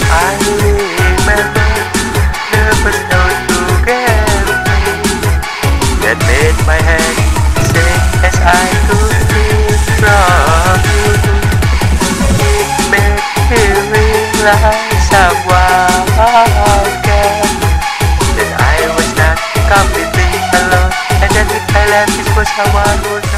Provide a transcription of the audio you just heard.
I remember the first note you gave me that made my head sing as I could hear from you. It made me realize someone again that I was not completely alone, and that if I left, this was someone would